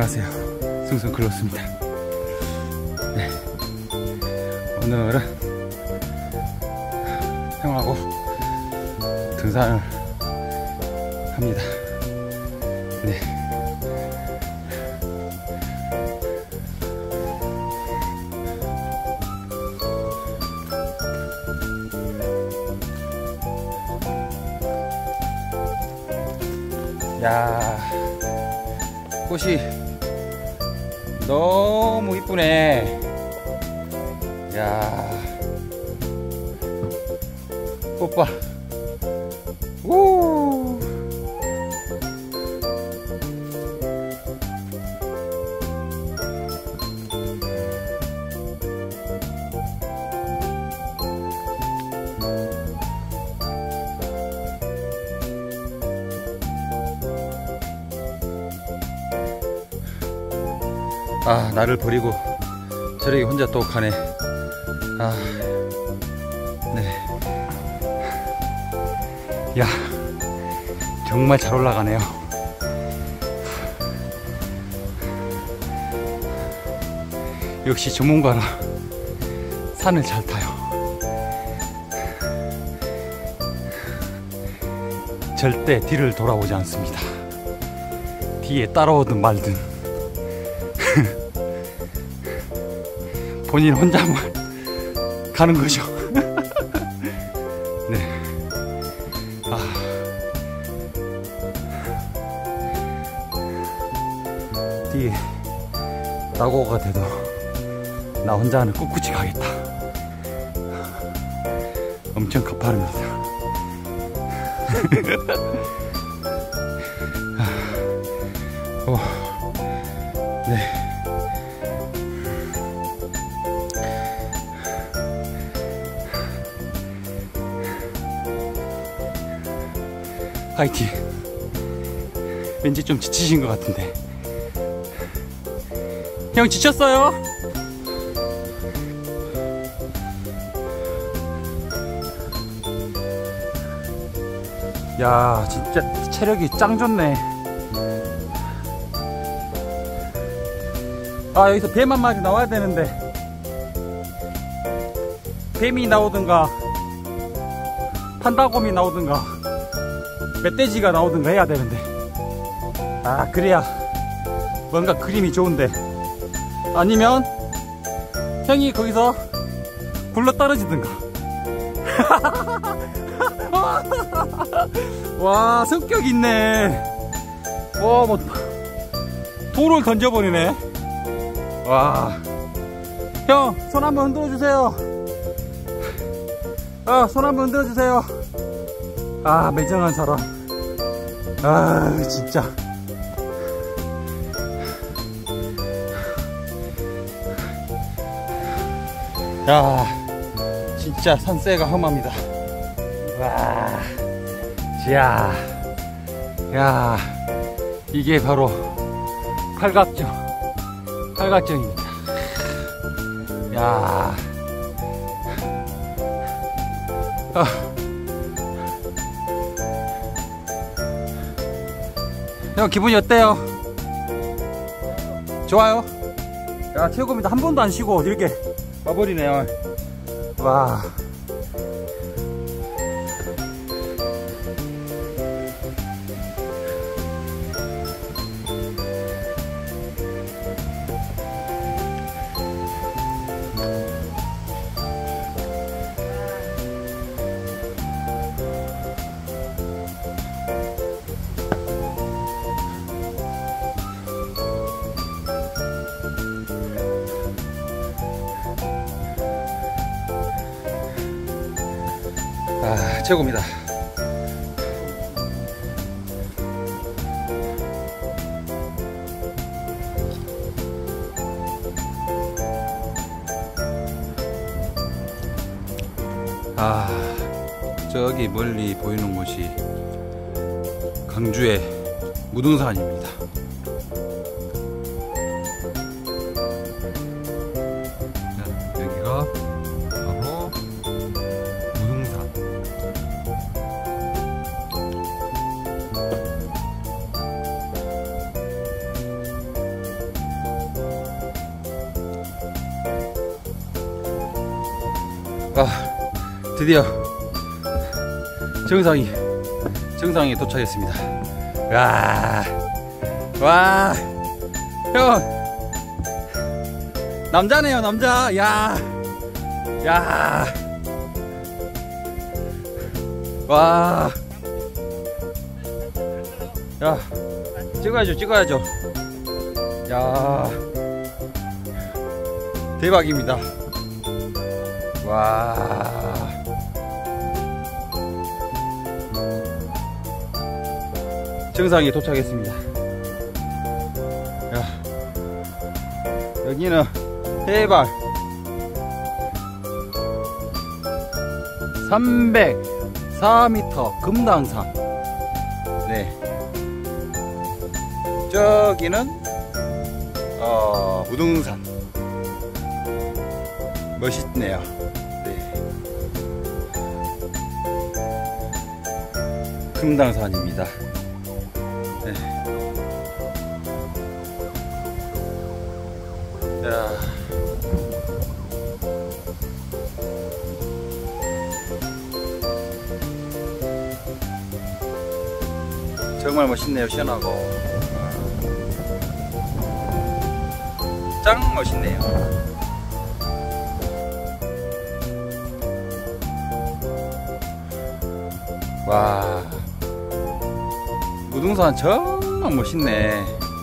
안녕하세요, 승승 글로스입니다. 네, 오늘은 형하고 등산을 합니다. 네. 야, 꽃이 너무 이쁘네. 야, 꽃 봐. 우. 아, 나를 버리고 저렇게 혼자 또 가네. 아, 네. 야, 정말 잘 올라가네요. 역시 전문가라 산을 잘 타요. 절대 뒤를 돌아보지 않습니다. 뒤에 따라오든 말든 본인 혼자만 가는 거죠. 네. 아. 뒤에 낙오가 돼도 나 혼자는 꿋꿋이 가겠다. 엄청 가파릅니다. 네. 화이팅. 왠지 좀 지치신 것 같은데. 형 지쳤어요? 야, 진짜 체력이 짱 좋네. 아, 여기서 뱀 한 마리 나와야 되는데 뱀이 나오든가 판다곰이 나오든가 멧돼지가 나오든가 해야 되는데, 아, 그래야 뭔가 그림이 좋은데, 아니면 형이 거기서 굴러 떨어지든가. 와, 성격 있네. 와, 뭐 돌을 던져버리네. 와, 형 손 한번 흔들어 주세요. 손 한번 흔들어 주세요. 아, 매정한 사람. 아, 진짜. 야, 진짜 산세가 험합니다. 와, 야, 야, 이게 바로 팔각정입니다. 야, 형 기분이 어때요? 좋아요? 야, 최고입니다. 한 번도 안 쉬고 이렇게 와버리네요. 와. 아, 최고입니다. 아, 저기 멀리 보이는 곳이 강주의 무등산입니다. 여기가 바로 무등산. 드디어 정상에 도착했습니다. 와, 형 남자네요, 남자. 와, 야, 찍어야죠. 야, 대박입니다. 와, 정상에 도착했습니다. 야, 여기는 해발 304m 금당산. 네, 저기는 우등산. 멋있네요. 네, 금당산입니다. 네. 자, 정말 멋있네요. 시원하고 짱 멋있네요. 와, 우등산 정말 멋있네.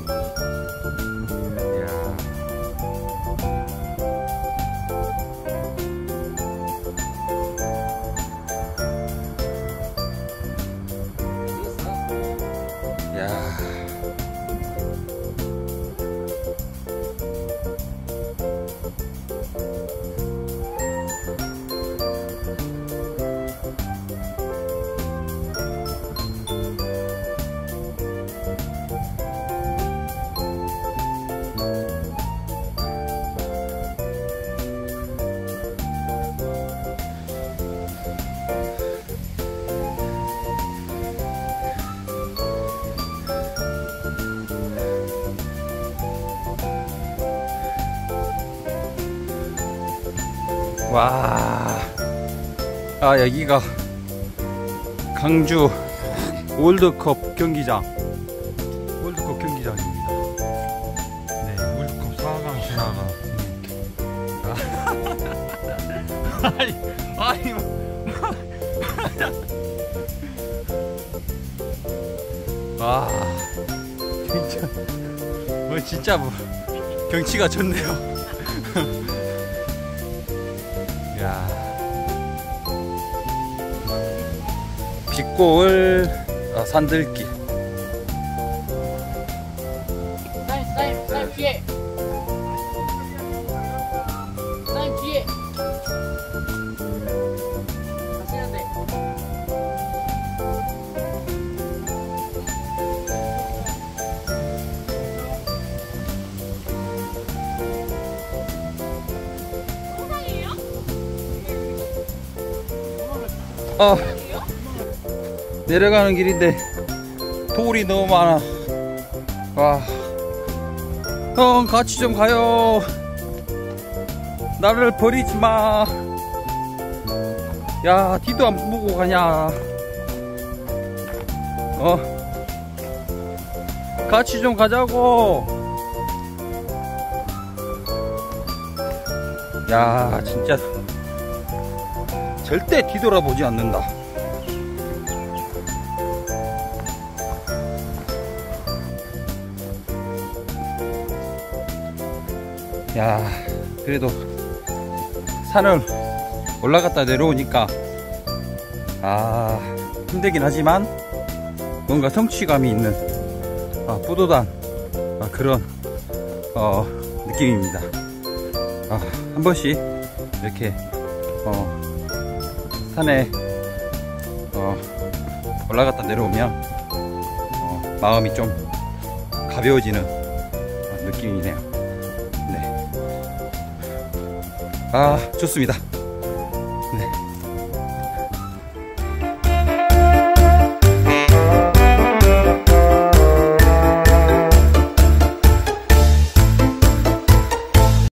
와, 여기가 강주 월드컵 경기장입니다. 네, 월드컵 4강 지나가. 아니, 와, 진짜 경치가 좋네요. 야, 빛골 산들길. 사인 뒤에. 사인 뒤에. 가셔야 돼. 내려가는 길인데 돌이 너무 많아. 와, 형 같이 좀 가요. 나를 버리지 마. 야, 뒤도 안 보고 가냐. 같이 좀 가자고. 야, 진짜 절대 뒤돌아보지 않는다. 야, 그래도 산을 올라갔다 내려오니까 힘들긴 하지만 뭔가 성취감이 있는 뿌듯한 그런 느낌입니다. 한 번씩 이렇게 산에 올라갔다 내려오면 마음이 좀 가벼워지는 느낌이네요. 네, 좋습니다.